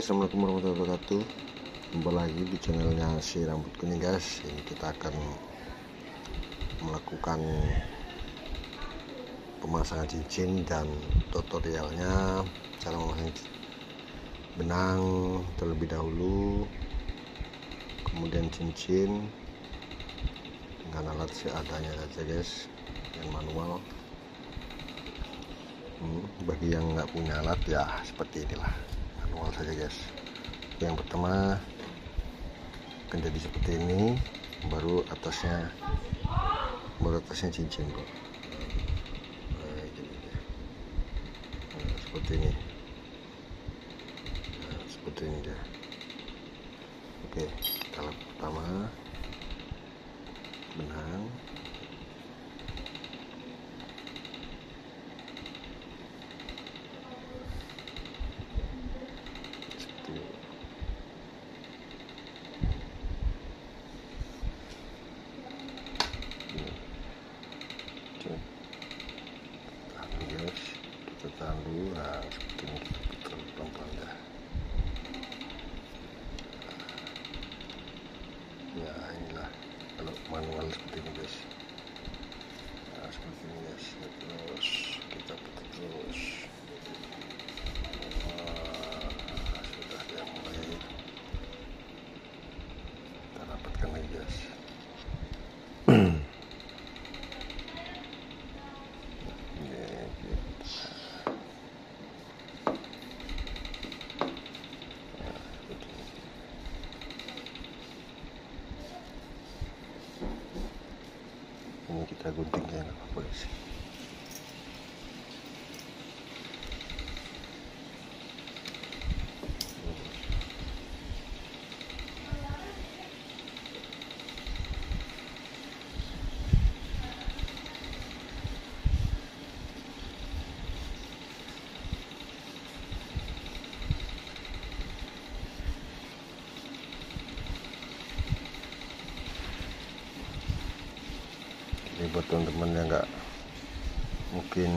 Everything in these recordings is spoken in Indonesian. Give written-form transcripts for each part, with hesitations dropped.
Assalamualaikum warahmatullahi wabarakatuh. Kembali lagi di channelnya si rambut kuning guys. Ini kita akan melakukan pemasangan cincin dan tutorialnya cara memasang benang terlebih dahulu, kemudian cincin dengan alat seadanya saja guys, yang manual. Bagi yang nggak punya alat ya seperti inilah, manual saja guys. Yang pertama akan jadi seperti ini, baru atasnya cincin bro. Seperti ini, seperti ini dia. Oke, tahap pertama benang, seperti ini. Kita tahan dulu, nah seperti ini, kita putar pelan-pelan ya. Inilah kalau manual seperti ini guys. Nah seperti ini guys, terus kita putar terus. Sudah ya, mulai kita rapatkan lagi guys. Ini kita guntingnya nggak apa-apa guys. Ini buat teman-teman yang mungkin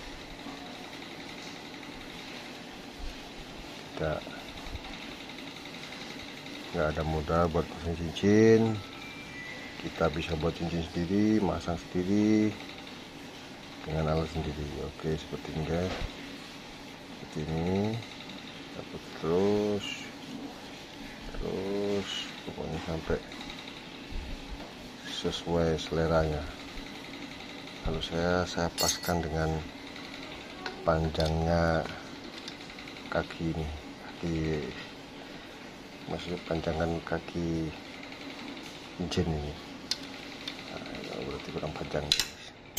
nggak ada modal buat pasang cincin, kita bisa buat cincin sendiri, masang sendiri dengan alat sendiri. Oke, seperti ini guys, seperti ini. Dapat terus pokoknya sampai sesuai seleranya. Lalu saya paskan dengan panjangnya kaki ini, maksudnya panjangan kaki cincin ini. Nah, berarti kurang panjang guys.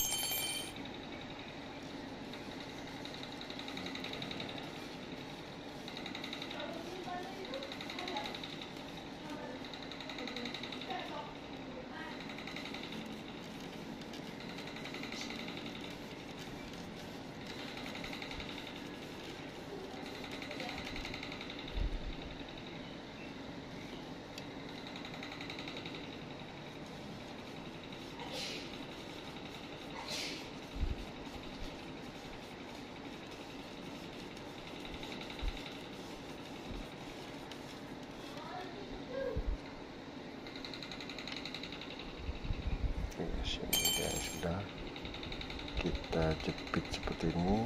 Ini ya, sudah kita jepit seperti ini,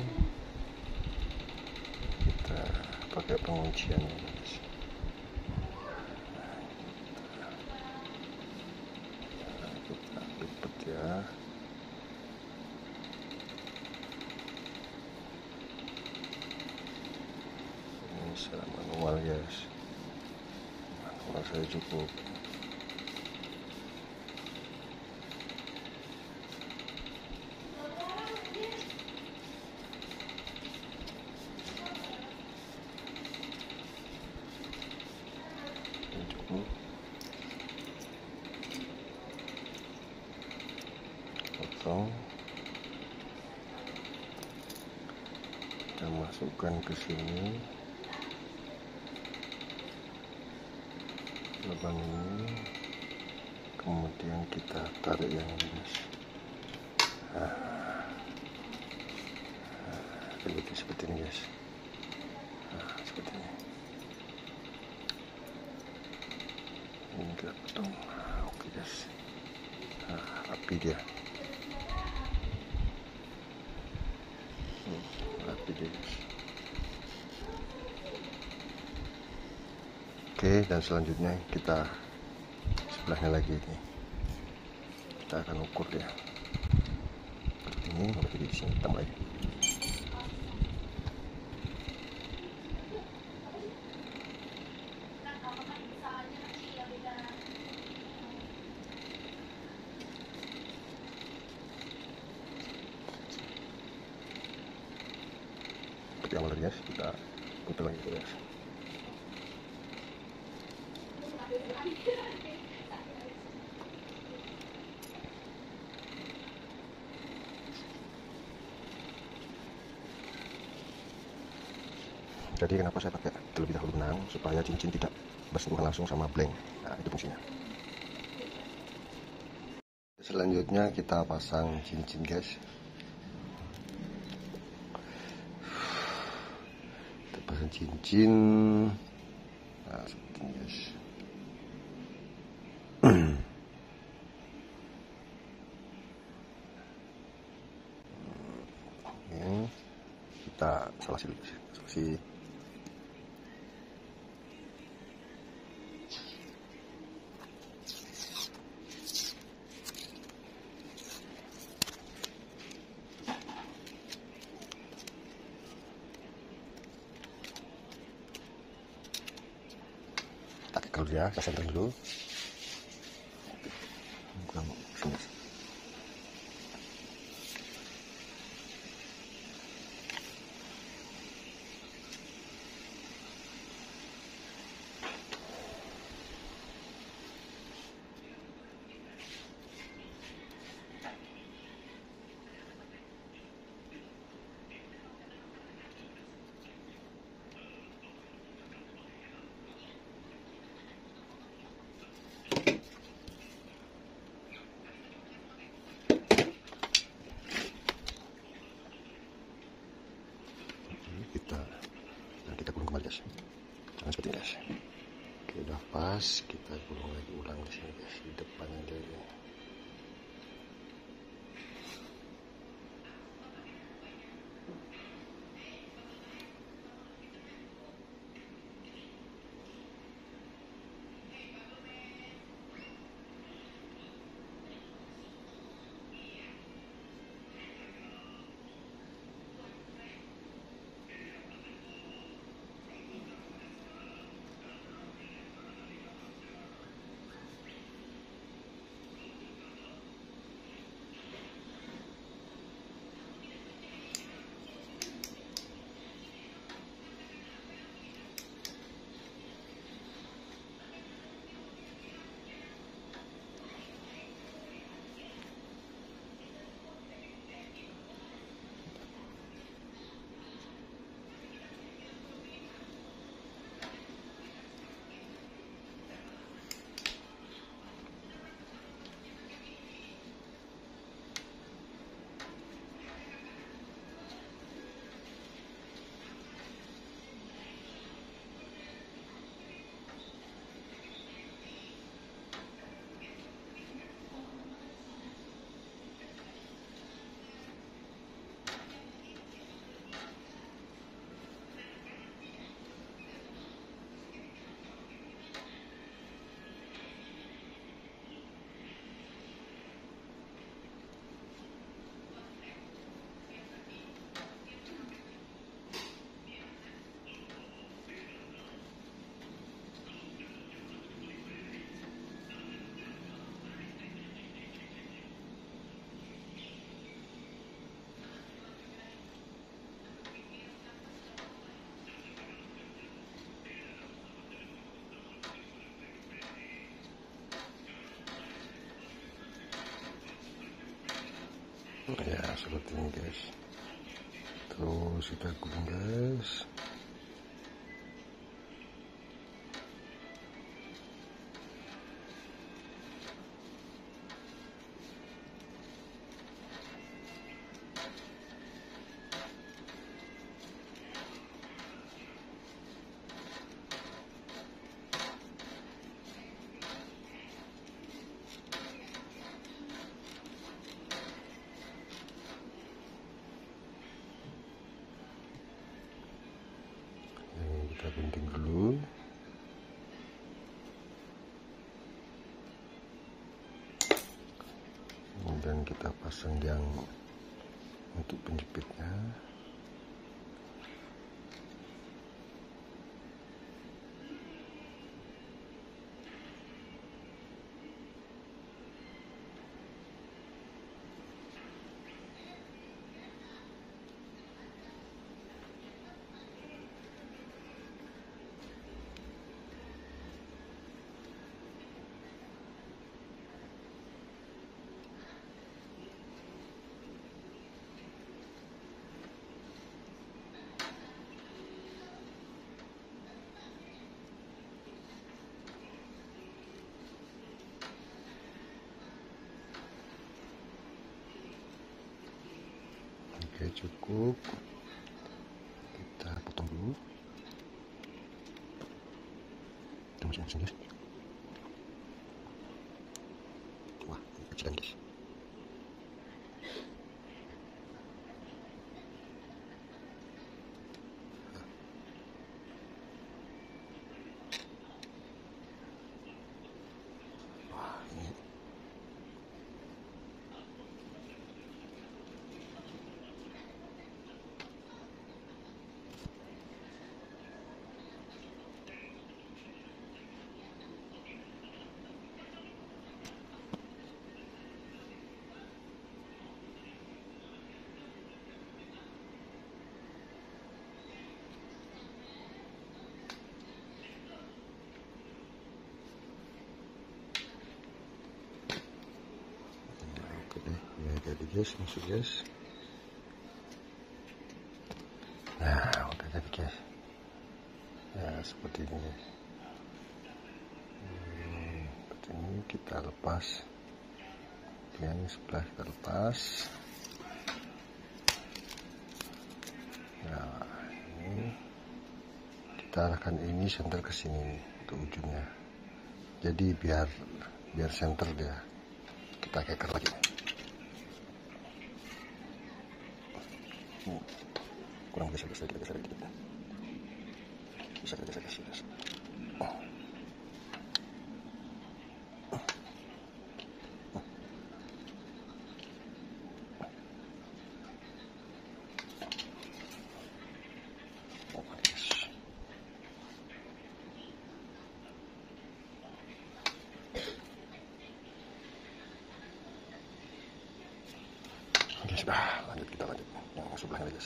kita pakai penguncian guys. Kita jepit ya. Ini secara manual guys, manual saya cukup. Potong, kita masukkan ke sini lubang ini, kemudian kita tarik yang ini guys. Seperti ini guys. Seperti ini. kita potong. Oke guys, nah, rapi dia. Rapi dia guys. Oke, dan selanjutnya kita sebelahnya lagi ini, kita akan ukur dia ini. Jadi di sini kita mulai. Seperti awal guys, kita putar lagi guys. Jadi kenapa saya pakai terlebih dahulu benang, supaya cincin tidak bersentuhan langsung sama blank. Nah, itu fungsinya. Selanjutnya kita pasang cincin guys. Kita pasang cincin. Nah, seperti ini guys. Ini kita selasi dulu guys. Selasi. Kalau dia saya sentring dulu. Kita gulung kembali guys, jangan seperti ini guys. Oke, udah pas, kita gulung lagi ulang di sini guys, di depannya dari. Ya seperti ini guys, terus kita gulung guys. sekarang kita pasang yang untuk penjepitnya. Oke, cukup. Kita potong dulu. Kita masuk guys. Wah, ini kecilan guys. Wah, ini jadi guys, masuk guys. Nah, udah jadi guys. Ya seperti ini guys. Seperti ini kita lepas. Yang sebelah kita lepas. Nah, ini kita arahkan ini center ke sini untuk ujungnya. Jadi biar center dia. Kita keker lagi. Kurang geser dikit. Geser. Oke, sudah kita lanjut yang sebelahnya guys.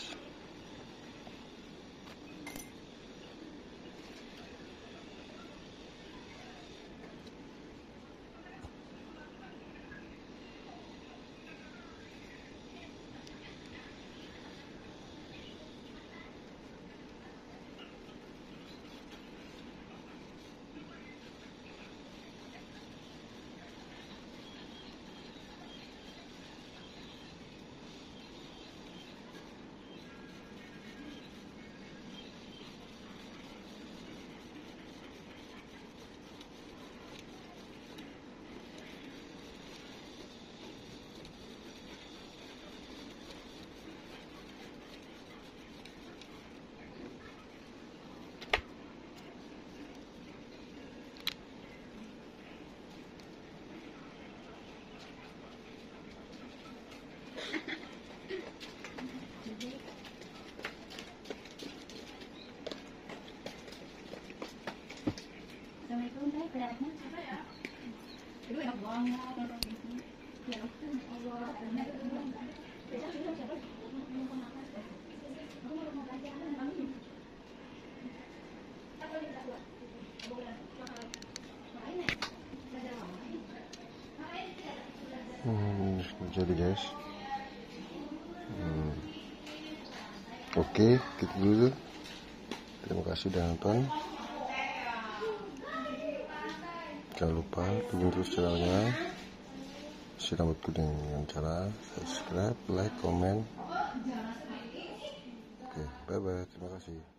Jadi guys, oke, gitu dulu. Terima kasih sudah nonton. Jangan lupa dukung terus channelnya. Si rambut kuning dengan cara subscribe, like, komen. Oke, bye bye. Terima kasih.